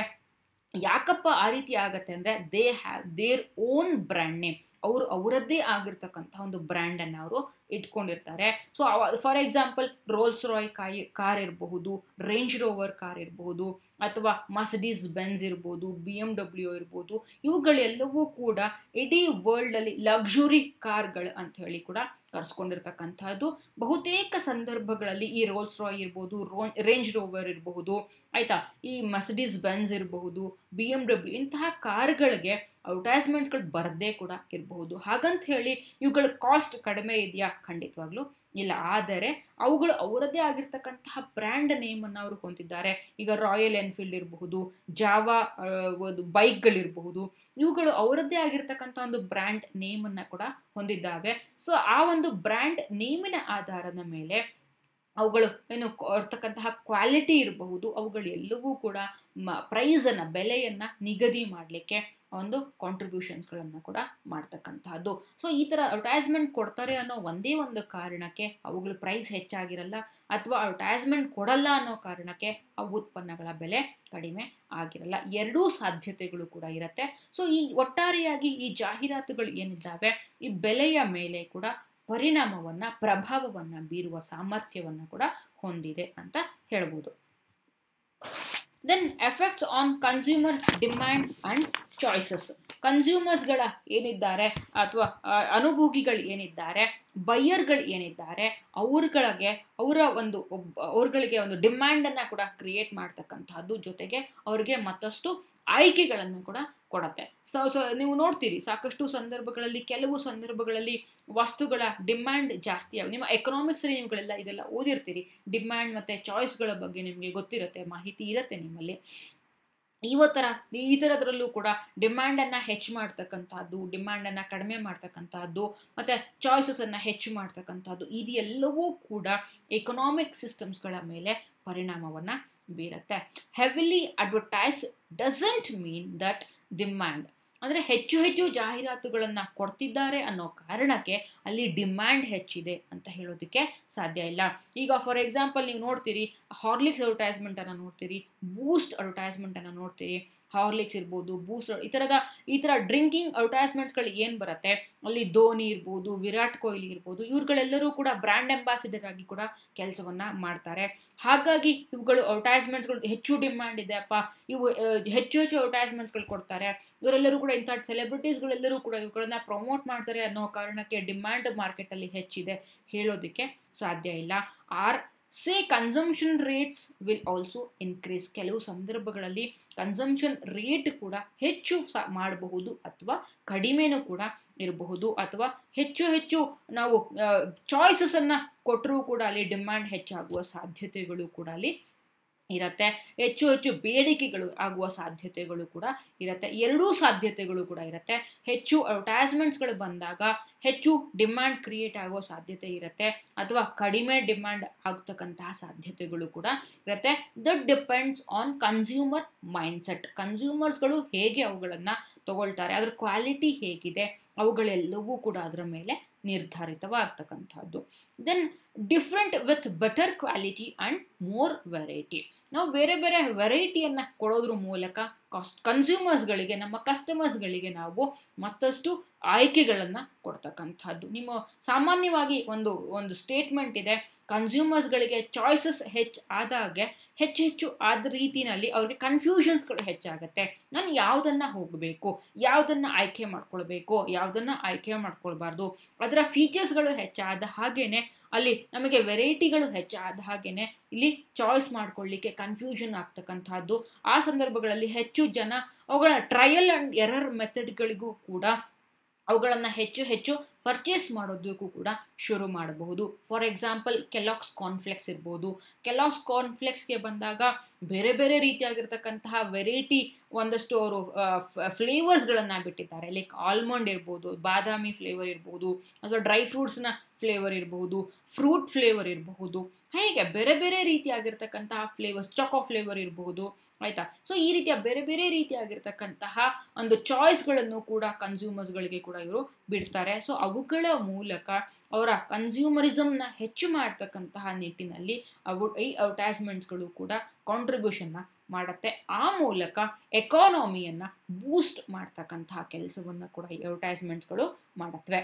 Speaker 1: ಯಾಕಪ್ಪ ಆ ರೀತಿ ಆಗತ್ತೆ ಅಂದರೆ they have their own brand name. ಅವರು ಅವರದ್ದೇ ಆಗಿರ್ತಕ್ಕಂಥ ಒಂದು ಬ್ರ್ಯಾಂಡನ್ನು ಅವರು ಇಟ್ಕೊಂಡಿರ್ತಾರೆ. So for example Rolls Royce ಕಾಯಿ ಕಾರ್ ಇರಬಹುದು, ರೇಂಜ್ ರೋವರ್ ಕಾರ್ ಇರಬಹುದು, ಅಥವಾ ಮರ್ಸಿಡೀಸ್ ಬೆನ್ಸ್ ಇರ್ಬೋದು, ಬಿ ಎಮ್ ಡಬ್ಲ್ಯೂ ಇರ್ಬೋದು. ಇವುಗಳೆಲ್ಲವೂ ಕೂಡ ಇಡೀ ವರ್ಲ್ಡಲ್ಲಿ ಲಕ್ಸುರಿ ಕಾರ್ಗಳು ಅಂತ ಹೇಳಿ ಕೂಡ ಕರೆಸ್ಕೊಂಡಿರ್ತಕ್ಕಂಥದ್ದು. ಬಹುತೇಕ ಸಂದರ್ಭಗಳಲ್ಲಿ ಈ ರೋಲ್ಸ್ ರಾಯ್ ಇರ್ಬೋದು, ರೋ ರೇಂಜ್ ರೋವರ್ ಇರಬಹುದು, ಆಯಿತಾ, ಈ ಮರ್ಸಿಡೀಸ್ ಬೆನ್ಸ್ ಇರಬಹುದು, ಬಿ ಎಮ್ ಡಬ್ಲ್ಯೂ ಇಂತಹ ಕಾರ್ಗಳಿಗೆ ಅಡ್ವರ್ಟೈಸ್ಮೆಂಟ್ಸ್ಗಳು ಬರದೇ ಕೂಡ ಇರಬಹುದು. ಹಾಗಂತ ಹೇಳಿ ಇವುಗಳ ಕಾಸ್ಟ್ ಕಡಿಮೆ ಇದೆಯಾ? ಖಂಡಿತವಾಗ್ಲೂ ಇಲ್ಲ. ಆದರೆ ಅವುಗಳು ಅವರದ್ದೇ ಆಗಿರ್ತಕ್ಕಂತಹ ಬ್ರ್ಯಾಂಡ್ ನೇಮನ್ನು ಅವರು ಹೊಂದಿದ್ದಾರೆ. ಈಗ ರಾಯಲ್ ಎನ್ಫೀಲ್ಡ್ ಇರಬಹುದು, ಜಾವಾ ಒಂದು ಬೈಕ್ಗಳಿರಬಹುದು, ಇವುಗಳು ಅವರದ್ದೇ ಆಗಿರ್ತಕ್ಕಂಥ ಒಂದು ಬ್ರ್ಯಾಂಡ್ ನೇಮನ್ನು ಕೂಡ ಹೊಂದಿದ್ದಾವೆ. ಸೊ ಆ ಒಂದು ಬ್ರ್ಯಾಂಡ್ ನೇಮಿನ ಆಧಾರದ ಮೇಲೆ ಅವುಗಳು ಏನು ಇರ್ತಕ್ಕಂತಹ ಕ್ವಾಲಿಟಿ ಇರಬಹುದು, ಅವುಗಳು ಎಲ್ಲವೂ ಕೂಡ ಮ ಪ್ರೈಸನ್ನು, ಬೆಲೆಯನ್ನು ನಿಗದಿ ಮಾಡಲಿಕ್ಕೆ ಒಂದು ಕಾಂಟ್ರಿಬ್ಯೂಷನ್ಸ್ಗಳನ್ನು ಕೂಡ ಮಾಡ್ತಕ್ಕಂಥದ್ದು. ಸೊ ಈ ಥರ ಅಡ್ವರ್ಟೈಸ್ಮೆಂಟ್ ಕೊಡ್ತಾರೆ ಅನ್ನೋ ಒಂದೇ ಒಂದು ಕಾರಣಕ್ಕೆ ಅವುಗಳ ಪ್ರೈಸ್ ಹೆಚ್ಚಾಗಿರಲ್ಲ, ಅಥವಾ ಅಡ್ವರ್ಟೈಸ್ಮೆಂಟ್ ಕೊಡಲ್ಲ ಅನ್ನೋ ಕಾರಣಕ್ಕೆ ಆ ಉತ್ಪನ್ನಗಳ ಬೆಲೆ ಕಡಿಮೆ ಆಗಿರಲ್ಲ. ಎರಡೂ ಸಾಧ್ಯತೆಗಳು ಕೂಡ ಇರುತ್ತೆ. ಸೊ ಈ ಒಟ್ಟಾರೆಯಾಗಿ ಈ ಜಾಹೀರಾತುಗಳು ಏನಿದ್ದಾವೆ ಈ ಬೆಲೆಯ ಮೇಲೆ ಕೂಡ ಪರಿಣಾಮವನ್ನು, ಪ್ರಭಾವವನ್ನು ಬೀರುವ ಸಾಮರ್ಥ್ಯವನ್ನು ಕೂಡ ಹೊಂದಿದೆ ಅಂತ ಹೇಳ್ಬೋದು. Then effects on consumer demand and choices. ಕನ್ಸ್ಯೂಮರ್ಸ್ಗಳ ಏನಿದ್ದಾರೆ ಅಥವಾ ಅನುಭೋಗಿಗಳು ಏನಿದ್ದಾರೆ, ಬೈಯರ್ಗಳು ಏನಿದ್ದಾರೆ, ಅವ್ರಗಳಿಗೆ ಅವರ ಒಂದು ಅವ್ರಗಳಿಗೆ ಒಂದು ಡಿಮ್ಯಾಂಡನ್ನು ಕೂಡ ಕ್ರಿಯೇಟ್ ಮಾಡ್ತಕ್ಕಂಥದ್ದು, ಜೊತೆಗೆ ಅವ್ರಿಗೆ ಮತ್ತಷ್ಟು ಆಯ್ಕೆಗಳನ್ನು ಕೂಡ ಕೊಡುತ್ತೆ. ಸೊ ಸೊ ನೀವು ನೋಡ್ತೀರಿ ಸಾಕಷ್ಟು ಸಂದರ್ಭಗಳಲ್ಲಿ, ಕೆಲವು ಸಂದರ್ಭಗಳಲ್ಲಿ ವಸ್ತುಗಳ ಡಿಮ್ಯಾಂಡ್ ಜಾಸ್ತಿ ಆಗಿ, ನಿಮ್ಮ ಎಕನಾಮಿಕ್ಸಲ್ಲಿ ನೀವುಗಳೆಲ್ಲ ಇದೆಲ್ಲ ಓದಿರ್ತೀರಿ, ಡಿಮ್ಯಾಂಡ್ ಮತ್ತು ಚಾಯ್ಸ್ಗಳ ಬಗ್ಗೆ ನಿಮಗೆ ಗೊತ್ತಿರುತ್ತೆ, ಮಾಹಿತಿ ಇರುತ್ತೆ ನಿಮ್ಮಲ್ಲಿ. ಇವತ್ತರ ಈ ಥರದ್ರಲ್ಲೂ ಕೂಡ ಡಿಮ್ಯಾಂಡನ್ನು ಹೆಚ್ಚು ಮಾಡ್ತಕ್ಕಂಥದ್ದು, ಡಿಮ್ಯಾಂಡನ್ನು ಕಡಿಮೆ ಮಾಡ್ತಕ್ಕಂಥದ್ದು, ಮತ್ತು ಚಾಯ್ಸಸನ್ನು ಹೆಚ್ಚು ಮಾಡ್ತಕ್ಕಂಥದ್ದು, ಇದೆಲ್ಲವೂ ಕೂಡ ಎಕನಾಮಿಕ್ ಸಿಸ್ಟಮ್ಸ್ಗಳ ಮೇಲೆ ಪರಿಣಾಮವನ್ನು ಬೀರುತ್ತೆ. Heavily advertise doesn't mean that demand, ಅಂದರೆ ಹೆಚ್ಚು ಹೆಚ್ಚು ಜಾಹೀರಾತುಗಳನ್ನು ಕೊಡ್ತಿದ್ದಾರೆ ಅನ್ನೋ ಕಾರಣಕ್ಕೆ ಅಲ್ಲಿ ಡಿಮ್ಯಾಂಡ್ ಹೆಚ್ಚಿದೆ ಅಂತ ಹೇಳೋದಕ್ಕೆ ಸಾಧ್ಯ ಇಲ್ಲ. ಈಗ ಫಾರ್ ಎಕ್ಸಾಂಪಲ್ ನೀವು ನೋಡ್ತೀರಿ, ಹಾರ್ಲಿಕ್ಸ್ ಅಡ್ವರ್ಟೈಸ್ಮೆಂಟನ್ನು ನೋಡ್ತೀರಿ, ಬೂಸ್ಟ್ ಅಡ್ವರ್ಟೈಸ್ಮೆಂಟನ್ನು ನೋಡ್ತೀರಿ. ಹಾರ್ಲಿಕ್ಸ್ ಇರ್ಬೋದು, ಬೂಸ್ಟ್, ಈ ಥರದ ಈ ಥರ ಡ್ರಿಂಕಿಂಗ್ ಅಡ್ವರ್ಟೈಸ್ಮೆಂಟ್ಸ್ಗಳು ಏನು ಬರುತ್ತೆ ಅಲ್ಲಿ ಧೋನಿ ಇರ್ಬೋದು, ವಿರಾಟ್ ಕೊಹ್ಲಿ ಇರ್ಬೋದು, ಇವ್ರುಗಳೆಲ್ಲರೂ ಕೂಡ ಬ್ರ್ಯಾಂಡ್ ಅಂಬಾಸಿಡರ್ ಆಗಿ ಕೂಡ ಕೆಲಸವನ್ನು ಮಾಡ್ತಾರೆ. ಹಾಗಾಗಿ ಇವುಗಳು ಅಡ್ವರ್ಟೈಸ್ಮೆಂಟ್ಸ್ಗಳು ಹೆಚ್ಚು ಡಿಮ್ಯಾಂಡ್ ಇದೆ ಅಪ್ಪ, ಇವು ಹೆಚ್ಚು ಹೆಚ್ಚು ಅಡ್ವರ್ಟೈಸ್ಮೆಂಟ್ಸ್ಗಳು ಕೊಡ್ತಾರೆ, ಇವರೆಲ್ಲರೂ ಕೂಡ ಇಂಥ ಸೆಲೆಬ್ರಿಟೀಸ್ಗಳೆಲ್ಲರೂ ಕೂಡ ಇವುಗಳನ್ನ ಪ್ರಮೋಟ್ ಮಾಡ್ತಾರೆ ಅನ್ನೋ ಕಾರಣಕ್ಕೆ ಡಿಮ್ಯಾಂಡ್ ಮಾರ್ಕೆಟಲ್ಲಿ ಹೆಚ್ಚಿದೆ ಹೇಳೋದಕ್ಕೆ ಸಾಧ್ಯ ಇಲ್ಲ. Or say consumption rates will also increase. ಕೆಲವು ಸಂದರ್ಭಗಳಲ್ಲಿ ಕನ್ಸಂಪ್ಷನ್ ರೇಟ್ ಕೂಡ ಹೆಚ್ಚು ಸಹ ಮಾಡಬಹುದು ಅಥವಾ ಕಡಿಮೆನೂ ಕೂಡ ಇರಬಹುದು, ಅಥವಾ ಹೆಚ್ಚು ಹೆಚ್ಚು ನಾವು ಚಾಯ್ಸಸನ್ನು ಕೊಟ್ಟರೂ ಕೂಡ ಅಲ್ಲಿ ಡಿಮ್ಯಾಂಡ್ ಹೆಚ್ಚಾಗುವ ಸಾಧ್ಯತೆಗಳು ಕೂಡ ಅಲ್ಲಿ ಇರುತ್ತೆ. ಹೆಚ್ಚು ಹೆಚ್ಚು ಬೇಡಿಕೆಗಳು ಆಗುವ ಸಾಧ್ಯತೆಗಳು ಕೂಡ ಇರುತ್ತೆ. ಎರಡೂ ಸಾಧ್ಯತೆಗಳು ಕೂಡ ಇರುತ್ತೆ. ಹೆಚ್ಚು ಅಡ್ವರ್ಟೈಸ್ಮೆಂಟ್ಸ್ಗಳು ಬಂದಾಗ ಹೆಚ್ಚು ಡಿಮ್ಯಾಂಡ್ ಕ್ರಿಯೇಟ್ ಆಗುವ ಸಾಧ್ಯತೆ ಇರುತ್ತೆ, ಅಥವಾ ಕಡಿಮೆ ಡಿಮ್ಯಾಂಡ್ ಆಗ್ತಕ್ಕಂತಹ ಸಾಧ್ಯತೆಗಳು ಕೂಡ ಇರುತ್ತೆ. That depends on consumer mindset. ಕನ್ಸ್ಯೂಮರ್ಸ್ಗಳು ಹೇಗೆ ಅವುಗಳನ್ನು ತಗೊಳ್ತಾರೆ, ಅದರ ಕ್ವಾಲಿಟಿ ಹೇಗಿದೆ, ಅವುಗಳೆಲ್ಲವೂ ಕೂಡ ಅದರ ಮೇಲೆ ನಿರ್ಧಾರಿತವಾಗ್ತಕ್ಕಂಥದ್ದು. Then different with better quality and more variety. ನಾವು ಬೇರೆ ಬೇರೆ ವೆರೈಟಿಯನ್ನು ಕೊಡೋದ್ರ ಮೂಲಕ ಕಾಸ್ಟ್ ಕನ್ಸ್ಯೂಮರ್ಸ್ಗಳಿಗೆ, ನಮ್ಮ ಕಸ್ಟಮರ್ಸ್ಗಳಿಗೆ ನಾವು ಮತ್ತಷ್ಟು ಆಯ್ಕೆಗಳನ್ನು ಕೊಡ್ತಕ್ಕಂಥದ್ದು. ನಿಮ್ಮ ಸಾಮಾನ್ಯವಾಗಿ ಒಂದು ಒಂದು ಸ್ಟೇಟ್ಮೆಂಟ್ ಇದೆ, ಕನ್ಸ್ಯೂಮರ್ಸ್ಗಳಿಗೆ ಚಾಯ್ಸಸ್ ಹೆಚ್ಚು ಆದಾಗೆ ಹೆಚ್ಚು ಹೆಚ್ಚು ಆದ ರೀತಿಯಲ್ಲಿ ಅವ್ರಿಗೆ ಕನ್ಫ್ಯೂಷನ್ಸ್ಗಳು ಹೆಚ್ಚಾಗುತ್ತೆ. ನಾನು ಯಾವುದನ್ನು ಹೋಗಬೇಕು, ಯಾವುದನ್ನು ಆಯ್ಕೆ ಮಾಡ್ಕೊಳ್ಬೇಕು, ಯಾವುದನ್ನು ಆಯ್ಕೆ ಮಾಡ್ಕೊಳ್ಬಾರ್ದು, ಅದರ ಫೀಚರ್ಸ್ಗಳು ಹೆಚ್ಚಾದ ಹಾಗೇನೆ ಅಲ್ಲಿ ನಮಗೆ ವೆರೈಟಿಗಳು ಹೆಚ್ಚಾದ ಹಾಗೇನೆ ಇಲ್ಲಿ ಚಾಯ್ಸ್ ಮಾಡ್ಕೊಳ್ಳಿಕ್ಕೆ ಕನ್ಫ್ಯೂಷನ್ ಆಗ್ತಕ್ಕಂಥದ್ದು. ಆ ಸಂದರ್ಭಗಳಲ್ಲಿ ಹೆಚ್ಚು ಜನ ಅವುಗಳ ಟ್ರಯಲ್ ಆ್ಯಂಡ್ ಎರರ್ ಮೆಥಡ್ಗಳಿಗೂ ಕೂಡ ಅವುಗಳನ್ನು ಹೆಚ್ಚು ಹೆಚ್ಚು ಪರ್ಚೇಸ್ ಮಾಡೋದಕ್ಕೂ ಕೂಡ ಶುರು ಮಾಡಬಹುದು. ಫಾರ್ ಎಕ್ಸಾಂಪಲ್ ಕೆಲಾಕ್ಸ್ ಕಾರ್ನ್ಫ್ಲೆಕ್ಸ್ ಇರ್ಬೋದು. ಕೆಲಾಕ್ಸ್ ಕಾರ್ನ್ಫ್ಲೆಕ್ಸ್ಗೆ ಬಂದಾಗ ಬೇರೆ ಬೇರೆ ರೀತಿಯಾಗಿರ್ತಕ್ಕಂತಹ ವೆರೈಟಿ ಒಂದಷ್ಟು ಅವರು ಫ್ಲೇವರ್ಸ್ಗಳನ್ನು ಬಿಟ್ಟಿದ್ದಾರೆ. ಲೈಕ್ ಆಲ್ಮಂಡ್ ಇರ್ಬೋದು, ಬಾದಾಮಿ ಫ್ಲೇವರ್ ಇರ್ಬೋದು, ಅಥವಾ ಡ್ರೈ ಫ್ರೂಟ್ಸ್ನ ಫ್ಲೇವರ್ ಇರಬಹುದು, ಫ್ರೂಟ್ ಫ್ಲೇವರ್ ಇರಬಹುದು, ಹೀಗೆ ಬೇರೆ ಬೇರೆ ರೀತಿಯಾಗಿರ್ತಕ್ಕಂತಹ ಫ್ಲೇವರ್ಸ್, ಚಾಕೋ ಫ್ಲೇವರ್ ಇರಬಹುದು, ಆಯಿತಾ. ಸೊ ಈ ರೀತಿಯ ಬೇರೆ ಬೇರೆ ರೀತಿಯಾಗಿರ್ತಕ್ಕಂತಹ ಒಂದು ಚಾಯ್ಸ್ಗಳನ್ನು ಕೂಡ ಕನ್ಸ್ಯೂಮರ್ಸ್ಗಳಿಗೆ ಕೂಡ ಇವರು ಬಿಡ್ತಾರೆ. ಸೊ ಅವುಗಳ ಮೂಲಕ ಅವರ ಕನ್ಸ್ಯೂಮರಿಸಮ್ನ ಹೆಚ್ಚು ಮಾಡ್ತಕ್ಕಂತಹ ನಿಟ್ಟಿನಲ್ಲಿ ಅವು ಈ ಅಡ್ವರ್ಟೈಸ್ಮೆಂಟ್ಸ್ಗಳು ಕೂಡ ಕಾಂಟ್ರಿಬ್ಯೂಷನ್ನ ಮಾಡುತ್ತೆ. ಆ ಮೂಲಕ ಎಕಾನಮಿಯನ್ನು ಬೂಸ್ಟ್ ಮಾಡ್ತಕ್ಕಂತಹ ಕೆಲಸವನ್ನು ಕೂಡ ಈ ಅಡ್ವರ್ಟೈಸ್ಮೆಂಟ್ಸ್ಗಳು ಮಾಡುತ್ತವೆ.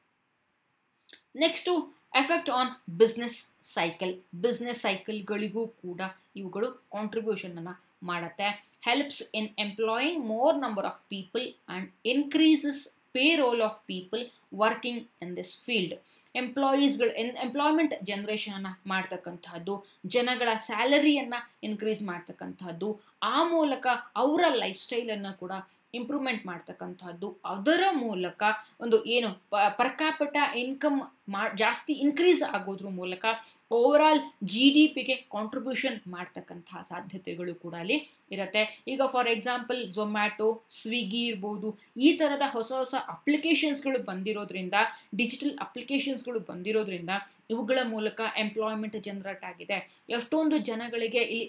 Speaker 1: Next effect on business cycle. Business ಸೈಕಲ್ಗಳಿಗೂ ಕೂಡ ಇವುಗಳು ಕಾಂಟ್ರಿಬ್ಯೂಷನನ್ನು ಮಾಡುತ್ತೆ. Helps in employing more number of people and increases payroll of people working in this field. ಎಂಪ್ಲಾಯೀಸ್ಗಳು ಎನ್ ಎಂಪ್ಲಾಯ್ಮೆಂಟ್ ಜನ್ರೇಷನನ್ನು ಮಾಡ್ತಕ್ಕಂಥದ್ದು, ಜನಗಳ ಸ್ಯಾಲರಿಯನ್ನು ಇನ್ಕ್ರೀಸ್ ಮಾಡ್ತಕ್ಕಂಥದ್ದು, ಆ ಮೂಲಕ ಅವರ ಲೈಫ್ ಸ್ಟೈಲನ್ನು ಕೂಡ ಇಂಪ್ರೂವ್ಮೆಂಟ್ ಮಾಡ್ತಕ್ಕಂಥದ್ದು, ಅದರ ಮೂಲಕ ಒಂದು ಏನು ಪರ್ ಕ್ಯಾಪಿಟಾ ಇನ್ಕಮ್ ಮಾ ಜಾಸ್ತಿ ಇನ್ಕ್ರೀಸ್ ಆಗೋದ್ರ ಮೂಲಕ ಓವರಾಲ್ ಜಿ ಡಿ ಪಿಗೆ ಕಾಂಟ್ರಿಬ್ಯೂಷನ್ ಮಾಡ್ತಕ್ಕಂತಹ ಸಾಧ್ಯತೆಗಳು ಕೂಡ ಅಲ್ಲಿ ಇರುತ್ತೆ. ಈಗ ಫಾರ್ ಎಕ್ಸಾಂಪಲ್ ಝೊಮ್ಯಾಟೊ, ಸ್ವಿಗ್ಗಿ ಇರ್ಬೋದು, ಈ ಥರದ ಹೊಸ ಹೊಸ ಅಪ್ಲಿಕೇಶನ್ಸ್ಗಳು ಬಂದಿರೋದ್ರಿಂದ, ಡಿಜಿಟಲ್ ಅಪ್ಲಿಕೇಶನ್ಸ್ಗಳು ಬಂದಿರೋದ್ರಿಂದ ಇವುಗಳ ಮೂಲಕ ಎಂಪ್ಲಾಯ್ಮೆಂಟ್ ಜನರೇಟ್ ಆಗಿದೆ. ಎಷ್ಟೊಂದು ಜನಗಳಿಗೆ ಇಲ್ಲಿ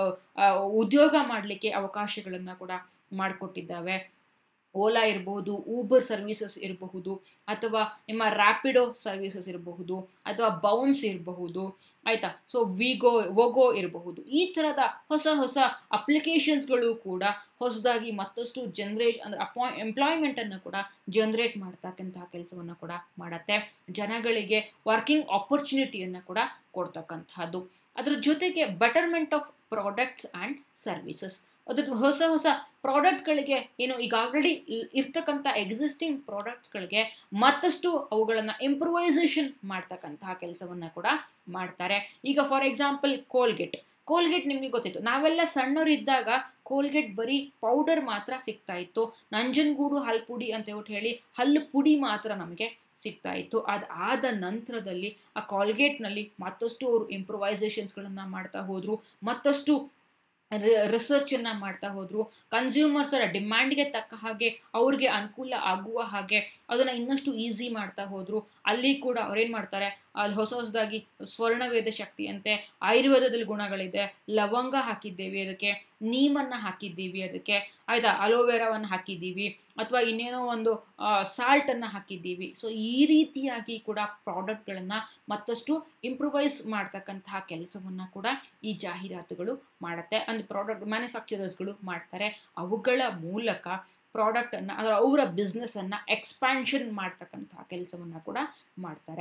Speaker 1: ಉದ್ಯೋಗ ಮಾಡಲಿಕ್ಕೆ ಅವಕಾಶಗಳನ್ನು ಕೂಡ ಮಾಡಿಕೊಟ್ಟಿದ್ದಾವೆ. ಓಲಾ ಇರಬಹುದು, ಊಬರ್ ಸರ್ವಿಸಸ್ ಇರಬಹುದು, ಅಥವಾ ನಿಮ್ಮ ರ್ಯಾಪಿಡೋ ಸರ್ವಿಸಸ್ ಇರಬಹುದು, ಅಥವಾ ಬೌನ್ಸ್ ಇರಬಹುದು, ಆಯಿತಾ. ಸೊ ವಿಗೋ ವೋಗೋ ಇರಬಹುದು. ಈ ಥರದ ಹೊಸ ಹೊಸ ಅಪ್ಲಿಕೇಶನ್ಸ್ಗಳು ಕೂಡ ಹೊಸದಾಗಿ ಮತ್ತಷ್ಟು ಜನ್ರೇಷನ್ ಅಂದರೆ ಅಪಾಯ್ ಎಂಪ್ಲಾಯ್ಮೆಂಟನ್ನು ಕೂಡ ಜನ್ರೇಟ್ ಮಾಡ್ತಕ್ಕಂತಹ ಕೆಲಸವನ್ನು ಕೂಡ ಮಾಡುತ್ತೆ. ಜನಗಳಿಗೆ ವರ್ಕಿಂಗ್ ಆಪರ್ಚುನಿಟಿಯನ್ನು ಕೂಡ ಕೊಡ್ತಕ್ಕಂಥದ್ದು. ಅದ್ರ ಜೊತೆಗೆ betterment of products and services. ಅದ್ರ ಹೊಸ ಹೊಸ ಪ್ರಾಡಕ್ಟ್ಗಳಿಗೆ ಏನು ಈಗ ಆಲ್ರೆಡಿ ಇರ್ತಕ್ಕಂಥ ಎಕ್ಸಿಸ್ಟಿಂಗ್ ಪ್ರಾಡಕ್ಟ್ಸ್ಗಳಿಗೆ ಮತ್ತಷ್ಟು ಅವುಗಳನ್ನು ಇಂಪ್ರೂವೈಸೇಷನ್ ಮಾಡ್ತಕ್ಕಂತಹ ಕೆಲಸವನ್ನು ಕೂಡ ಮಾಡ್ತಾರೆ. ಈಗ ಫಾರ್ ಎಕ್ಸಾಂಪಲ್ ಕೋಲ್ಗೇಟ್. ಕೋಲ್ಗೇಟ್ ನಿಮಗೆ ಗೊತ್ತಿತ್ತು, ನಾವೆಲ್ಲ ಸಣ್ಣವರಿದ್ದಾಗ ಕೋಲ್ಗೇಟ್ ಬರೀ ಪೌಡರ್ ಮಾತ್ರ ಸಿಗ್ತಾ ಇತ್ತು. ನಂಜನಗೂಡು ಹಲ್ಲು ಪುಡಿ ಅಂತ ಹೇಳ್ಬಿಟ್ಟು ಹೇಳಿ ಹಲ್ಲು ಪುಡಿ ಮಾತ್ರ ನಮಗೆ ಸಿಗ್ತಾ ಇತ್ತು. ಅದು ಆದ ನಂತರದಲ್ಲಿ ಆ ಕಾಲ್ಗೇಟ್ನಲ್ಲಿ ಮತ್ತಷ್ಟು ಅವರು ಇಂಪ್ರೂವೈಸೇಷನ್ಸ್ಗಳನ್ನು ಮಾಡ್ತಾ ಹೋದರು, ಮತ್ತಷ್ಟು ರಿಸರ್ಚನ್ನು ಮಾಡ್ತಾ ಹೋದರು. ಕನ್ಸ್ಯೂಮರ್ಸರ ಡಿಮ್ಯಾಂಡ್ಗೆ ತಕ್ಕ ಹಾಗೆ ಅವ್ರಿಗೆ ಅನುಕೂಲ ಆಗುವ ಹಾಗೆ ಅದನ್ನು ಇನ್ನಷ್ಟು ಈಸಿ ಮಾಡ್ತಾ ಹೋದರು. ಅಲ್ಲಿ ಕೂಡ ಅವ್ರೇನು ಮಾಡ್ತಾರೆ, ಅಲ್ಲಿ ಹೊಸ ಹೊಸದಾಗಿ ಸ್ವರ್ಣವೇದ ಶಕ್ತಿ ಅಂತೆ, ಆಯುರ್ವೇದದಲ್ಲಿ ಗುಣಗಳಿದೆ, ಲವಂಗ ಹಾಕಿದ್ದೇವೆ ಅದಕ್ಕೆ, ನೀಮನ್ನು ಹಾಕಿದ್ದೀವಿ ಅದಕ್ಕೆ, ಆಯಿತಾ, ಅಲೋವೆರಾವನ್ನು ಹಾಕಿದ್ದೀವಿ, ಅಥವಾ ಇನ್ನೇನೋ ಒಂದು ಸಾಲ್ಟನ್ನು ಹಾಕಿದ್ದೀವಿ. ಸೊ ಈ ರೀತಿಯಾಗಿ ಕೂಡ ಪ್ರಾಡಕ್ಟ್ಗಳನ್ನು ಮತ್ತಷ್ಟು ಇಂಪ್ರೂವೈಸ್ ಮಾಡ್ತಕ್ಕಂತಹ ಕೆಲಸವನ್ನು ಕೂಡ ಈ ಜಾಹೀರಾತುಗಳು ಮಾಡುತ್ತೆ. ಅಂದರೆ ಪ್ರಾಡಕ್ಟ್ ಮ್ಯಾನುಫ್ಯಾಕ್ಚರರ್ಸ್ಗಳು ಮಾಡ್ತಾರೆ. ಅವುಗಳ ಮೂಲಕ ಪ್ರಾಡಕ್ಟನ್ನು ಅದರ ಅವರ ಬಿಸ್ನೆಸ್ಸನ್ನು ಎಕ್ಸ್ಪ್ಯಾನ್ಷನ್ ಮಾಡ್ತಕ್ಕಂತಹ ಕೆಲಸವನ್ನು ಕೂಡ ಮಾಡ್ತಾರೆ.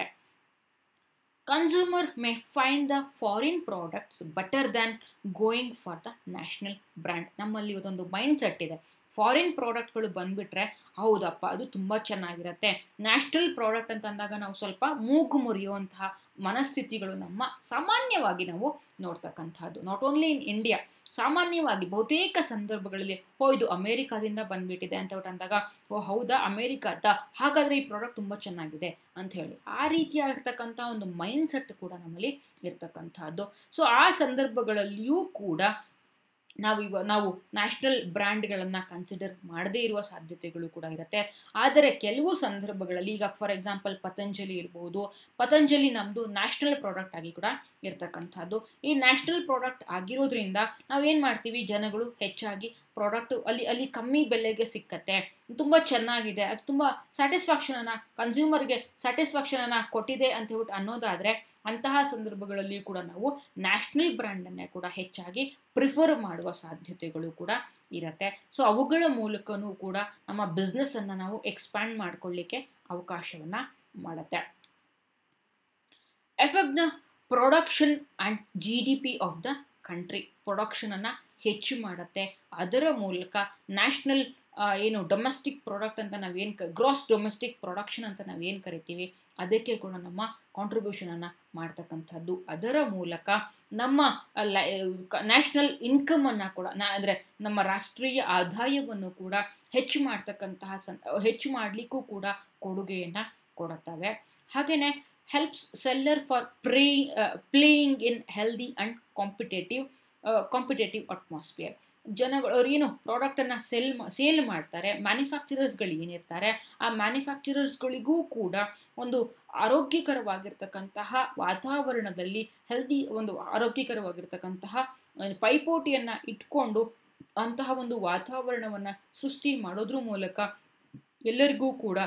Speaker 1: Consumer may find the foreign products better than going for the national brand. ನಮ್ಮಲ್ಲಿ ಇವತ್ತೊಂದು ಮೈಂಡ್ ಸೆಟ್ ಇದೆ, ಫಾರಿನ್ ಪ್ರಾಡಕ್ಟ್ಗಳು ಬಂದುಬಿಟ್ರೆ ಹೌದಪ್ಪ ಅದು ತುಂಬ ಚೆನ್ನಾಗಿರುತ್ತೆ, ನ್ಯಾಷನಲ್ ಪ್ರಾಡಕ್ಟ್ ಅಂತ ಅಂದಾಗ ನಾವು ಸ್ವಲ್ಪ ಮೂಗು ಮುರಿಯುವಂತಹ ಮನಸ್ಥಿತಿಗಳು ನಮ್ಮ ಸಾಮಾನ್ಯವಾಗಿ ನಾವು ನೋಡ್ತಕ್ಕಂಥದ್ದು. ನಾಟ್ ಓನ್ಲಿ ಇನ್ ಇಂಡಿಯಾ, ಸಾಮಾನ್ಯವಾಗಿ ಬಹುತೇಕ ಸಂದರ್ಭಗಳಲ್ಲಿ ಓ ಇದು ಅಮೇರಿಕಾದಿಂದ ಬಂದುಬಿಟ್ಟಿದೆ ಅಂತ ಅಂದಾಗ ಓ ಹೌದಾ ಅಮೇರಿಕಾದ, ಹಾಗಾದರೆ ಈ ಪ್ರಾಡಕ್ಟ್ ತುಂಬ ಚೆನ್ನಾಗಿದೆ ಅಂತ ಹೇಳಿ ಆ ರೀತಿಯಾಗಿರ್ತಕ್ಕಂಥ ಒಂದು ಮೈಂಡ್ ಸೆಟ್ ಕೂಡ ನಮ್ಮಲ್ಲಿ ಇರ್ತಕ್ಕಂಥದ್ದು. ಸೊ ಆ ಸಂದರ್ಭಗಳಲ್ಲಿಯೂ ಕೂಡ ನಾವು ಇವ ನಾವು ನ್ಯಾಷನಲ್ ಬ್ರ್ಯಾಂಡ್ಗಳನ್ನು ಕನ್ಸಿಡರ್ ಮಾಡದೇ ಇರುವ ಸಾಧ್ಯತೆಗಳು ಕೂಡ ಇರುತ್ತೆ. ಆದರೆ ಕೆಲವು ಸಂದರ್ಭಗಳಲ್ಲಿ, ಈಗ ಫಾರ್ ಎಕ್ಸಾಂಪಲ್ ಪತಂಜಲಿ ಇರ್ಬೋದು, ಪತಂಜಲಿ ನಮ್ಮದು ನ್ಯಾಷನಲ್ ಪ್ರಾಡಕ್ಟ್ ಆಗಿ ಕೂಡ ಇರ್ತಕ್ಕಂಥದ್ದು. ಈ ನ್ಯಾಷನಲ್ ಪ್ರಾಡಕ್ಟ್ ಆಗಿರೋದ್ರಿಂದ ನಾವು ಏನು ಮಾಡ್ತೀವಿ, ಜನಗಳು ಹೆಚ್ಚಾಗಿ ಪ್ರಾಡಕ್ಟ್ ಅಲ್ಲಿ ಅಲ್ಲಿ ಕಮ್ಮಿ ಬೆಲೆಗೆ ಸಿಕ್ಕತ್ತೆ, ತುಂಬ ಚೆನ್ನಾಗಿದೆ, ಅದು ತುಂಬ ಸ್ಯಾಟಿಸ್ಫ್ಯಾಕ್ಷನನ್ನು ಕನ್ಸ್ಯೂಮರ್ಗೆ ಸ್ಯಾಟಿಸ್ಫ್ಯಾಕ್ಷನನ್ನು ಕೊಟ್ಟಿದೆ ಅಂತ ಹೇಳ್ಬಿಟ್ಟು ಅನ್ನೋದಾದರೆ, ಅಂತಹ ಸಂದರ್ಭಗಳಲ್ಲಿ ಕೂಡ ನಾವು ನ್ಯಾಷನಲ್ ಬ್ರ್ಯಾಂಡನ್ನೇ ಕೂಡ ಹೆಚ್ಚಾಗಿ ಪ್ರಿಫರ್ ಮಾಡುವ ಸಾಧ್ಯತೆಗಳು ಕೂಡ ಇರುತ್ತೆ. ಸೊ ಅವುಗಳ ಮೂಲಕನೂ ಕೂಡ ನಮ್ಮ ಬಿಸ್ನೆಸ್ಸನ್ನು ನಾವು ಎಕ್ಸ್ಪ್ಯಾಂಡ್ ಮಾಡ್ಕೊಳ್ಳಿಕ್ಕೆ ಅವಕಾಶವನ್ನು ಮಾಡುತ್ತೆ. Effect the production and G D P of the country. ಪ್ರೊಡಕ್ಷನನ್ನು ಹೆಚ್ಚು ಮಾಡುತ್ತೆ, ಅದರ ಮೂಲಕ ನ್ಯಾಷನಲ್ ಏನು ಡೊಮೆಸ್ಟಿಕ್ ಪ್ರಾಡಕ್ಟ್ ಅಂತ ನಾವೇನು ಕ ಗ್ರಾಸ್ ಡೊಮೆಸ್ಟಿಕ್ ಪ್ರೊಡಕ್ಷನ್ ಅಂತ ನಾವೇನು ಕರಿತೀವಿ, ಅದಕ್ಕೆ ಕೂಡ ನಮ್ಮ ಕಾಂಟ್ರಿಬ್ಯೂಷನನ್ನು ಮಾಡ್ತಕ್ಕಂಥದ್ದು. ಅದರ ಮೂಲಕ ನಮ್ಮ ನ್ಯಾಷನಲ್ ಇನ್ಕಮನ್ನು ಕೂಡ ನಾ ಅಂದರೆ ನಮ್ಮ ರಾಷ್ಟ್ರೀಯ ಆದಾಯವನ್ನು ಕೂಡ ಹೆಚ್ಚು ಮಾಡ್ತಕ್ಕಂತಹ ಸಂ ಹೆಚ್ಚು ಮಾಡಲಿಕ್ಕೂ ಕೂಡ ಕೊಡುಗೆಯನ್ನು ಕೊಡುತ್ತವೆ. ಹಾಗೆಯೇ helps seller for pray playing in healthy and competitive competitive atmosphere. ಜನಗಳು ಅವ್ರು ಏನು ಪ್ರಾಡಕ್ಟನ್ನು ಸೆಲ್ ಸೇಲ್ ಮಾಡ್ತಾರೆ, ಮ್ಯಾನುಫ್ಯಾಕ್ಚರರ್ಸ್ಗಳು ಏನಿರ್ತಾರೆ, ಆ ಮ್ಯಾನುಫ್ಯಾಕ್ಚರರ್ಸ್ಗಳಿಗೂ ಕೂಡ ಒಂದು ಆರೋಗ್ಯಕರವಾಗಿರ್ತಕ್ಕಂತಹ ವಾತಾವರಣದಲ್ಲಿ ಹೆಲ್ದಿ ಒಂದು ಆರೋಗ್ಯಕರವಾಗಿರ್ತಕ್ಕಂತಹ ಪೈಪೋಟಿಯನ್ನು ಇಟ್ಕೊಂಡು ಅಂತಹ ಒಂದು ವಾತಾವರಣವನ್ನು ಸೃಷ್ಟಿ ಮಾಡೋದ್ರ ಮೂಲಕ ಎಲ್ಲರಿಗೂ ಕೂಡ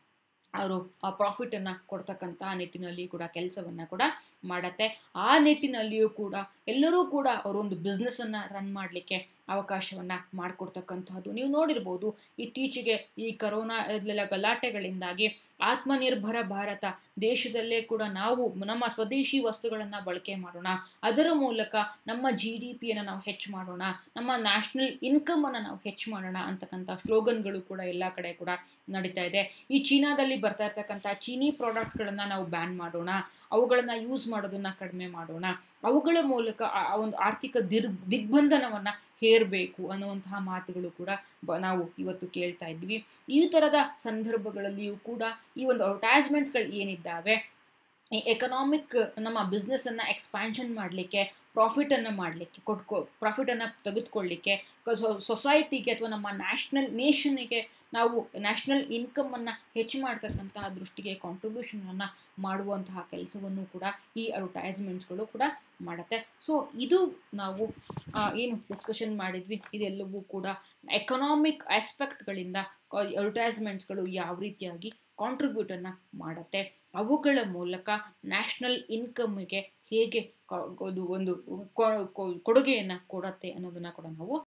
Speaker 1: ಅವರು ಆ ಪ್ರಾಫಿಟನ್ನು ಕೊಡ್ತಕ್ಕಂತಹ ನಿಟ್ಟಿನಲ್ಲಿ ಕೂಡ ಕೆಲಸವನ್ನು ಕೂಡ ಮಾಡುತ್ತೆ. ಆ ನಿಟ್ಟಿನಲ್ಲಿಯೂ ಕೂಡ ಎಲ್ಲರೂ ಕೂಡ ಅವರೊಂದು ಬಿಸ್ನೆಸ್ಸನ್ನು ರನ್ ಮಾಡಲಿಕ್ಕೆ ಅವಕಾಶವನ್ನು ಮಾಡಿಕೊಡ್ತಕ್ಕಂಥದ್ದು. ನೀವು ನೋಡಿರ್ಬೋದು, ಇತ್ತೀಚೆಗೆ ಈ ಕರೋನಾ ಇದೆಲ್ಲ ಗಲಾಟೆಗಳಿಂದಾಗಿ ಆತ್ಮನಿರ್ಭರ ಭಾರತ ದೇಶದಲ್ಲೇ ಕೂಡ ನಾವು ನಮ್ಮ ಸ್ವದೇಶಿ ವಸ್ತುಗಳನ್ನು ಬಳಕೆ ಮಾಡೋಣ, ಅದರ ಮೂಲಕ ನಮ್ಮ ಜಿ ಡಿ ಪಿಯನ್ನು ನಾವು ಹೆಚ್ಚು ಮಾಡೋಣ, ನಮ್ಮ ನ್ಯಾಷನಲ್ ಇನ್ಕಮನ್ನು ನಾವು ಹೆಚ್ಚು ಮಾಡೋಣ ಅಂತಕ್ಕಂಥ ಸ್ಲೋಗನ್ಗಳು ಕೂಡ ಎಲ್ಲ ಕಡೆ ಕೂಡ ನಡೀತಾ ಇದೆ. ಈ ಚೀನಾದಲ್ಲಿ ಬರ್ತಾ ಇರ್ತಕ್ಕಂಥ ಚೀನಿ ಪ್ರಾಡಕ್ಟ್ಸ್ಗಳನ್ನು ನಾವು ಬ್ಯಾನ್ ಮಾಡೋಣ, ಅವುಗಳನ್ನು ಯೂಸ್ ಮಾಡೋದನ್ನು ಕಡಿಮೆ ಮಾಡೋಣ, ಅವುಗಳ ಮೂಲಕ ಒಂದು ಆರ್ಥಿಕ ದಿರ್ ದಿಗ್ಬಂಧನವನ್ನು ಹೇರಬೇಕು ಅನ್ನುವಂತಹ ಮಾತುಗಳು ಕೂಡ ಬ ನಾವು ಇವತ್ತು ಕೇಳ್ತಾ ಇದ್ವಿ. ಈ ಥರದ ಸಂದರ್ಭಗಳಲ್ಲಿಯೂ ಕೂಡ ಈ ಒಂದು ಅಡ್ವರ್ಟೈಸ್ಮೆಂಟ್ಸ್ಗಳು ಏನಿದ್ದಾವೆ, ಈ ಎಕನಾಮಿಕ್ ನಮ್ಮ ಬಿಸ್ನೆಸ್ಸನ್ನು ಎಕ್ಸ್ಪ್ಯಾನ್ಷನ್ ಮಾಡಲಿಕ್ಕೆ, ಪ್ರಾಫಿಟನ್ನು ಮಾಡಲಿಕ್ಕೆ ಕೊಟ್ಕೊ ಪ್ರಾಫಿಟನ್ನು ತೆಗೆದುಕೊಳ್ಳಿಕ್ಕೆ, ಸೊಸೈಟಿಗೆ ಅಥವಾ ನಮ್ಮ ನ್ಯಾಷನಲ್ ನೇಷನ್ನಿಗೆ ನಾವು ನ್ಯಾಷನಲ್ ಇನ್ಕಮನ್ನು ಹೆಚ್ಚು ಮಾಡ್ತಕ್ಕಂತಹ ದೃಷ್ಟಿಗೆ ಕಾಂಟ್ರಿಬ್ಯೂಷನನ್ನು ಮಾಡುವಂತಹ ಕೆಲಸವನ್ನು ಕೂಡ ಈ ಅಡ್ವರ್ಟೈಸ್ಮೆಂಟ್ಸ್ಗಳು ಕೂಡ ಮಾಡುತ್ತೆ. ಸೊ ಇದು ನಾವು ಏನು ಡಿಸ್ಕಷನ್ ಮಾಡಿದ್ವಿ, ಇದೆಲ್ಲವೂ ಕೂಡ ಎಕನಾಮಿಕ್ ಆಸ್ಪೆಕ್ಟ್ಗಳಿಂದ ಅಡ್ವರ್ಟೈಸ್ಮೆಂಟ್ಸ್ಗಳು ಯಾವ ರೀತಿಯಾಗಿ ಕಾಂಟ್ರಿಬ್ಯೂಟನ್ನು ಮಾಡುತ್ತೆ, ಅವುಗಳ ಮೂಲಕ ನ್ಯಾಷನಲ್ ಇನ್ಕಮ್ಗೆ ಹೇಗೆ ಒಂದು ಒಂದು ಕೊಡುಗೆಯನ್ನು ಕೊಡುತ್ತೆ ಅನ್ನೋದನ್ನು ಕೂಡ ನಾವು